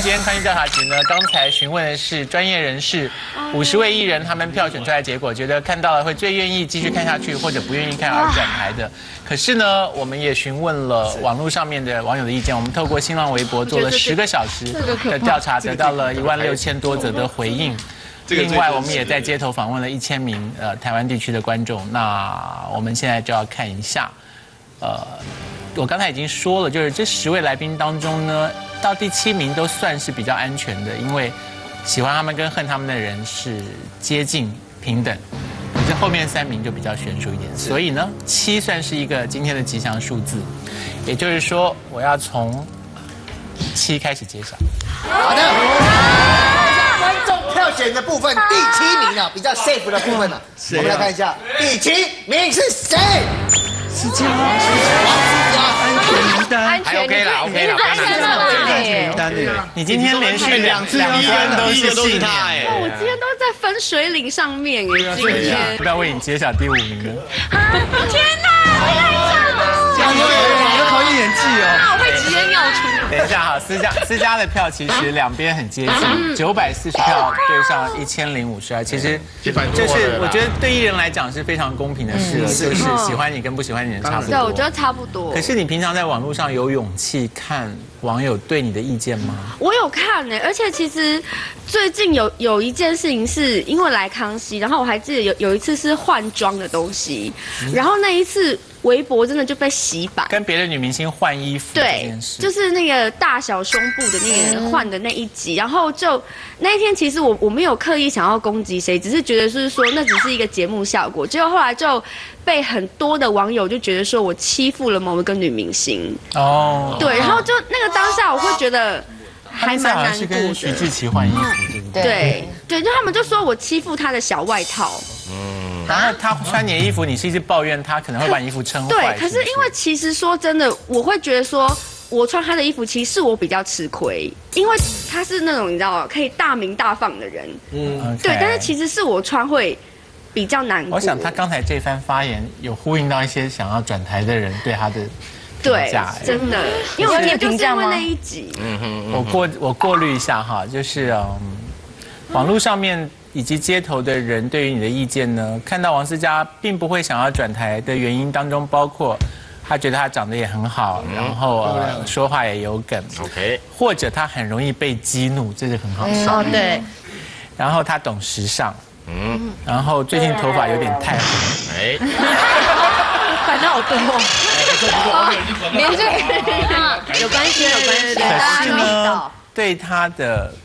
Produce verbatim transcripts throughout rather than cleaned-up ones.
今天康熙调查局呢，刚才询问的是专业人士，五十位艺人他们票选出来的结果，觉得看到了会最愿意继续看下去，或者不愿意看而转台的。可是呢，我们也询问了网络上面的网友的意见，我们透过新浪微博做了十个小时的调查，得到了一万六千多则的回应。另外，我们也在街头访问了一千名呃台湾地区的观众。那我们现在就要看一下，呃，我刚才已经说了，就是这十位来宾当中呢，到第七名都算是比较安全的，因为喜欢他们跟恨他们的人是接近平等。可是后面三名就比较悬殊一点，所以呢，七算是一个今天的吉祥数字。也就是说，我要从七开始揭晓。 好的。观众票选的部分，第七名啊，比较 safe 的部分呢，我们来看一下，第七名是谁？ 是这样，王思佳，安全名单， 还 OK 啦 ，OK 啦， 安全名单的。 你今天连续两次两关都是信念， 我今天都在分水岭上面耶，今天。 不要为你揭晓第五名了。 天哪，太强了！ 加油，要考验演技哦。 我会直接尿出。 等一下哈，思佳思佳的票其实两边很接近，九百四十票对上一千零五十二，其实就是我觉得对艺人来讲是非常公平的事了，就是喜欢你跟不喜欢你的差不多。 对，我觉得差不多。 可是你平常在网络上有勇气看网友对你的意见吗？ 我有看呢，而且其实最近有有一件事情是因为来康熙，然后我还记得有有一次是换装的东西，然后那一次。微博真的就被洗版， 跟别的女明星换衣服这件事， 对，就是那个大小胸部的那个换的那一集，然后就那一天其实我我没有刻意想要攻击谁，只是觉得是说那只是一个节目效果，结果后来就被很多的网友就觉得说我欺负了某一个女明星哦，对，然后就那个当下我会觉得还蛮难过的。 跟徐志奇换衣服，对不对？ 对对，就他们就说我欺负她的小外套。 嗯，然后他穿你的衣服，你是一直抱怨他可能会把你衣服撑坏。 对，可是因为其实说真的，我会觉得说，我穿他的衣服，其实是我比较吃亏，因为他是那种你知道可以大鸣大放的人。嗯，对，但是其实是我穿会比较难过。 我想他刚才这番发言有呼应到一些想要转台的人对他的评价，真的，因为我觉得就是因为那一集。 嗯哼，我过我过滤一下哈，就是嗯，网络上面。以及街头的人对于你的意见呢？看到王思佳并不会想要转台的原因当中，包括他觉得他长得也很好，嗯、然后呃说话也有梗 ，OK， 或者他很容易被激怒，这是很好笑。 哦、嗯，对。 然后他懂时尚，嗯，然后最近头发有点太红，哎， 反正好多，连这个有关系，有关系。 可是呢，对他的。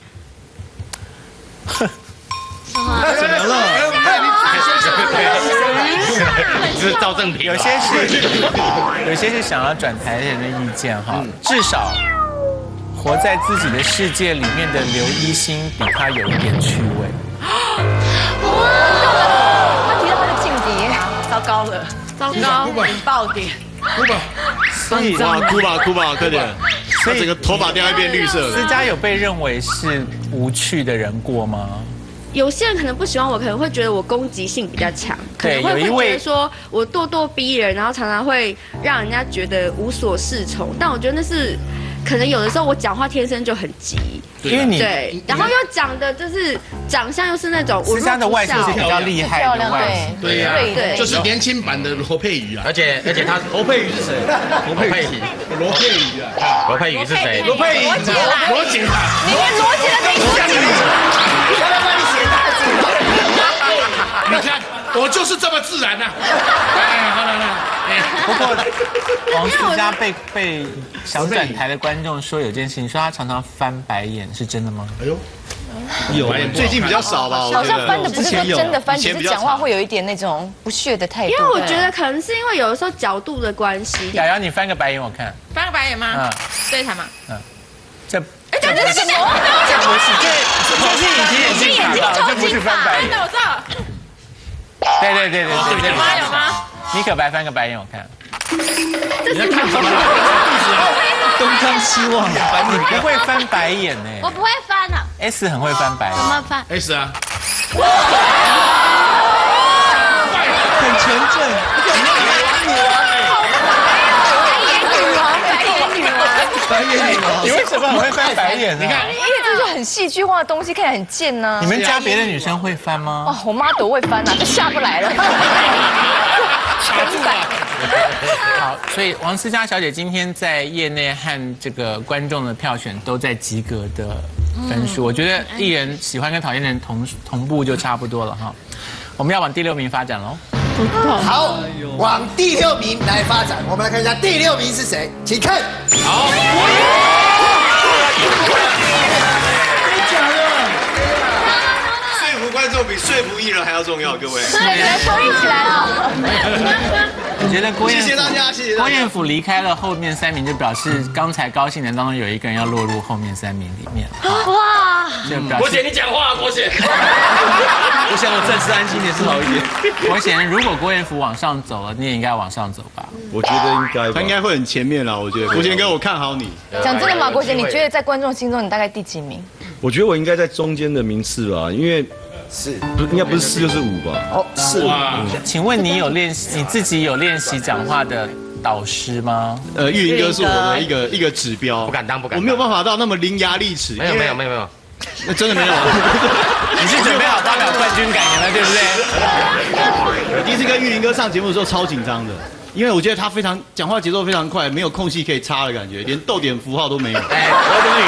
怎么了？ 这是赵正平， 有些是，有些是想要转台的人的意见哈。至少活在自己的世界里面的刘一星比他有一点趣味。 哇！他提到他的劲敌，糟糕了， 糟糕，引爆点。 哭吧， 所以哇，哭吧，哭吧，快点！所以整个头发掉会变绿色的。 思佳有被认为是无趣的人过吗？ 有些人可能不喜欢我，可能会觉得我攻击性比较强，可能会会觉得说我咄咄逼人，然后常常会让人家觉得无所适从。但我觉得那是可能有的时候我讲话天生就很急， 因为你对，然后又长得就是长相又是那种思佳的外形是比较厉害的外形， 对呀，对，就是年轻版的罗佩瑜啊。 而且而且他罗佩瑜是谁？罗佩瑜， 罗佩瑜啊， 罗佩瑜是谁？ 罗佩瑜，罗姐啦，罗姐啦， 你连罗姐的名字。 你看，我就是这么自然呐、啊。哎，好了好了。 不过，王思佳被被想转台的观众说有件事情，说他常常翻白眼，是真的吗？哎呦， 有，最近比较少吧。 好像翻的不是说真的翻，只是讲话会有一点那种不屑的态度。 因为我觉得可能是因为有的时候角度的关系。 瑶瑶，你翻个白眼我看。 翻个白眼吗？嗯，对台吗？嗯， 这。 哎，这这是什么？ 这不是，这这是隐形眼镜卡到，这不是翻白眼。 真的，我知道。 对对对对对， 有吗？有吗？ 你可白翻个白眼我看。 你在看什么？ 东张西望，你不会翻白眼呢？ 我不会翻啊。 S 很会翻白眼。 怎么翻 ？S 啊。 很纯正。 白眼女王，白眼女王，白眼女王。 白眼你吗？ 你为什么很会翻白眼呢？ 你看， 因为这是很戏剧化的东西，看起来很贱呢。 你们家别的女生会翻吗？ 哦，我妈多会翻呐，就下不来了。 卡住了。 好，所以王思佳小姐今天在业内和这个观众的票选都在及格的分数，我觉得艺人喜欢跟讨厌的人同同步就差不多了哈。我们要往第六名发展喽。 好，往第六名来发展，我们来看一下第六名是谁，请看。 好。 说服观众比说服艺人还要重要，各位。 对，你们收益起来了。 我觉得郭彦谢谢大家，谢谢大家。 郭彦甫离开了后面三名，就表示刚才高兴的当中有一个人要落入后面三名里面。 哇！ 国贤，你讲话啊，国贤。 我想我暂时安心点是好一点。 国贤，如果郭彦甫往上走了，你也应该往上走吧？ 我觉得应该，他应该会很前面啦。我觉得国贤哥，我看好你。 讲真的吗，国贤？你觉得在观众心中你大概第几名？ 我觉得我应该在中间的名次吧，因为是不应该不是四就是五吧？ 哦，是。 请问你有练习你自己有练习讲话的导师吗？ 呃，玉林哥是我的一个一个指标， 不敢当，不敢当。 我没有办法到那么伶牙俐齿。 没有，没有，没有，没有。 那真的没有。 你是准备好发表冠军感言了，对不对？ 我第一次跟玉林哥上节目的时候超紧张的。因为我觉得他非常讲话节奏非常快，没有空隙可以插的感觉，连逗点符号都没有。 哎，我都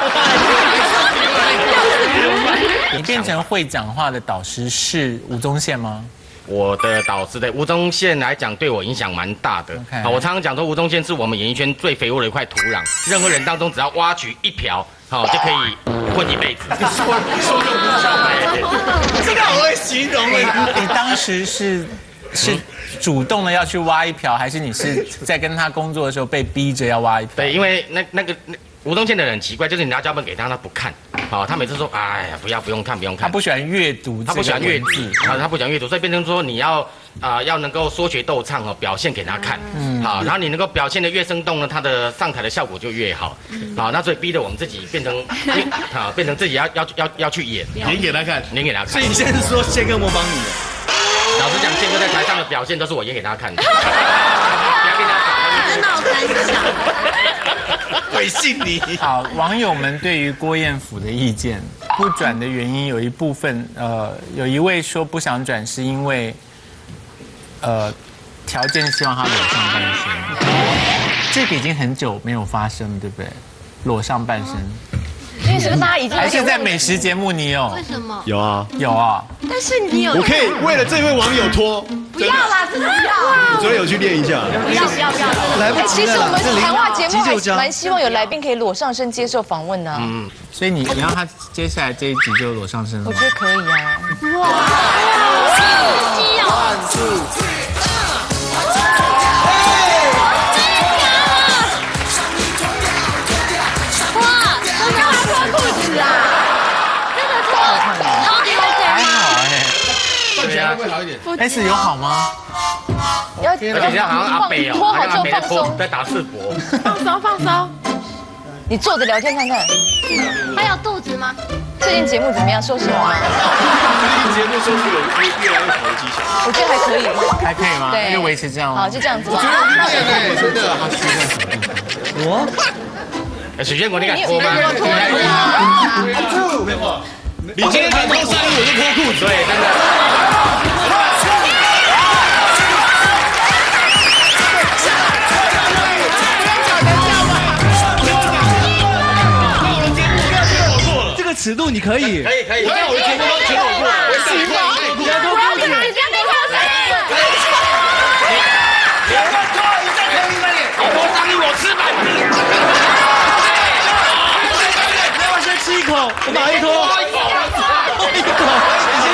是云婉。 你变成会讲话的导师是吴宗宪吗？ 我的导师对吴宗宪来讲，对我影响蛮大的。啊，我常常讲说，吴宗宪是我们演艺圈最肥沃的一块土壤，任何人当中只要挖取一瓢，好就可以混一辈子。说说就无效白， 真的好会形容哎！你当时是是。主动的要去挖一瓢，还是你是在跟他工作的时候被逼着要挖一瓢？ 对，因为那那个那吴宗宪的人很奇怪，就是你拿脚本给他，他不看。好，他每次说，哎呀，不要不用看不用看。 他不喜欢阅读， 他不喜欢阅读，啊，他不喜欢阅读，所以变成说你要啊、呃、要能够说学逗唱哦，表现给他看。嗯，好，然后你能够表现的越生动呢，他的上台的效果就越好。好，那所以逼得我们自己变成啊变成自己要要要要去演， 演给他看， 演给他看。 所以你现在是说宪哥模仿你的？ 老实讲，宪哥在台上的表现都是我演给他看的。不要跟他打， 真闹三小。 会信你。 好，网友们对于郭彦甫的意见，不转的原因有一部分，呃，有一位说不想转是因为，呃，条件希望他裸上半身。这个已经很久没有发生了，对不对？裸上半身。 因为是不是大家已经还是在美食节目你有？ 为什么？ 有啊， 有啊。 但是你有， 我可以为了这位网友脱。 不要啦，真的不要。 我昨天有去练一下。 不要不要不要，真的。 来不及其实我了。 们谈话节目还蛮希望有来宾可以裸上身接受访问的。嗯， 所以你你让他接下来这一集就裸上身了。 我觉得可以啊。 哇，刺激哦！ 会不会好一点 ？S 有好吗？ 要而且这样好像阿北哦， 脱好好像阿北在就放松， 脱在打赤膊。 放松放松。 你坐着聊天看看。 还有肚子吗？ 最近节目怎么样？收视好吗？ 最近节目收视有越来越好的迹象。 我觉得还可以。 还可以吗？ 对， 就维持这样吗？ 好，就这样子吧。 真的， 他习惯什么地方？ 我哎，水仙果，你敢你脱吗？ 我脱了。 没有。你今天敢脱上衣，我就脱裤子。 对，真的。 这个尺度你可以。 可以可以，我在我的节目都全我过。 不要脱裤子，你这样脱谁？ 你脱上衣，我吃板子。 让我先吃一口，我把一脱。一口，谢谢。